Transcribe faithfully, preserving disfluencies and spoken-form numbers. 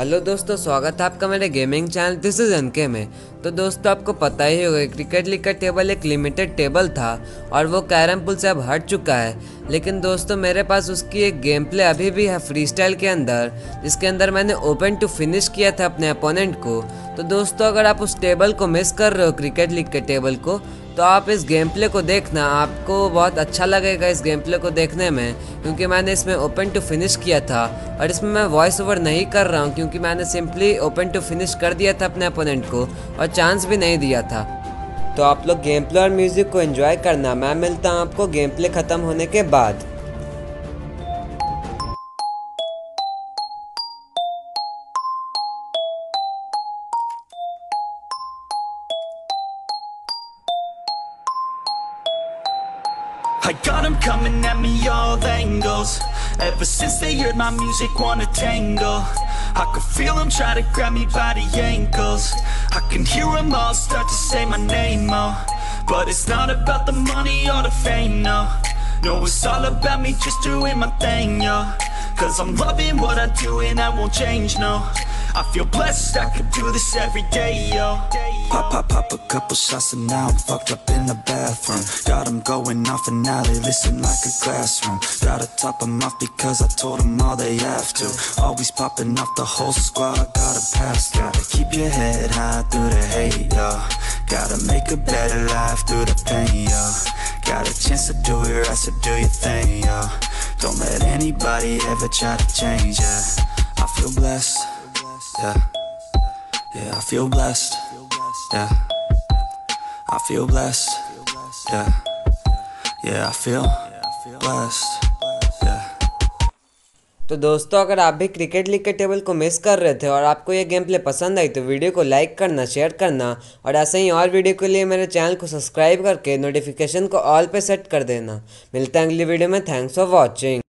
Hello दोस्तों, स्वागत है आपका मेरे gaming channel this is NK में। तो दोस्तों, आपको पता ही होगा क्रिकेट लीग का टेबल एक लिमिटेड टेबल था और वो कैरम पुल से अब हट चुका है। लेकिन दोस्तों, मेरे पास उसकी एक गेम प्ले अभी भी है फ्रीस्टाइल के अंदर, जिसके अंदर मैंने ओपन टू फिनिश किया था अपने अपोनेंट को। तो दोस्तों, अगर आप उस टेबल को मिस कर रहे हो क्रिकेट लीग के टेबल को, तो आप इस गेम प्ले को देखना, आपको बहुत अच्छा लगेगा इस गेम प्ले को देखने में, क्योंकि मैंने इसमें ओपन टू फिनिश किया था। और इसमें मैं वॉइस ओवर नहीं कर रहा हूँ, क्योंकि मैंने सिंपली ओपन टू फिनिश कर दिया था अपने अपोनेंट को और चांस भी नहीं दिया था। तो आप लोग गेम प्ले और म्यूजिक को एंजॉय करना। मैं मिलता हूँ आपको गेम प्ले खत्म होने के बाद। I got 'em coming at me all angles. Ever since they heard my music, wanna tangle. I could feel 'em try to grab me by the ankles. I can hear 'em all start to say my name, oh. But it's not about the money or the fame, no. No, it's all about me just doing my thing, yo. Cause I'm loving what I do and that won't change, no. I feel blessed, I could do this every day, yo. Pop, pop, pop a couple shots and now I'm fucked up in the bathroom. Got 'em going off and now they listen like a classroom. Gotta top 'em off because I told 'em all they have to. Always popping off the whole squad, I gotta pass. Gotta keep your head high through the hate, yo. Gotta make a better life through the pain, yo. Got a chance to do it right, so do your thing, yo. Don't let anybody ever try to change, yeah. I feel blessed. Yeah, yeah, I feel blessed. Yeah, I feel blessed. Yeah, yeah, I feel blessed. Yeah. तो दोस्तों, अगर आप भी cricket league के table को miss कर रहे थे और आपको ये गेम प्ले पसंद आई, तो वीडियो को लाइक करना, शेयर करना और ऐसे ही और वीडियो के लिए मेरे चैनल को सब्सक्राइब करके नोटिफिकेशन को ऑल पे सेट कर देना। मिलते हैं अगली वीडियो में। Thanks for watching.